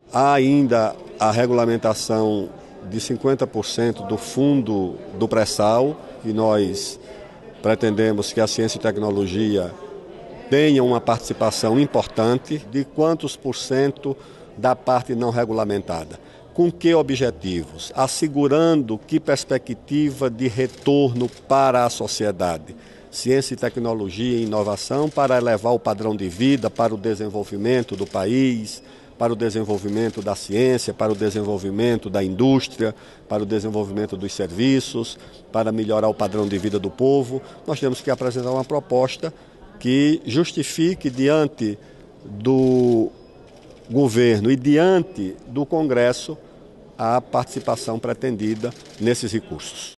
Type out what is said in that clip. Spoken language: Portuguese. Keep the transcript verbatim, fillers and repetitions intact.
Há ainda a regulamentação de cinquenta por cento do fundo do pré-sal, e nós pretendemos que a ciência e tecnologia tenham uma participação importante. De quantos por cento da parte não regulamentada? Com que objetivos? Assegurando que perspectiva de retorno para a sociedade? Ciência e tecnologia e inovação para elevar o padrão de vida, para o desenvolvimento do país, para o desenvolvimento da ciência, para o desenvolvimento da indústria, para o desenvolvimento dos serviços, para melhorar o padrão de vida do povo. Nós temos que apresentar uma proposta que justifique diante do governo e diante do Congresso a participação pretendida nesses recursos.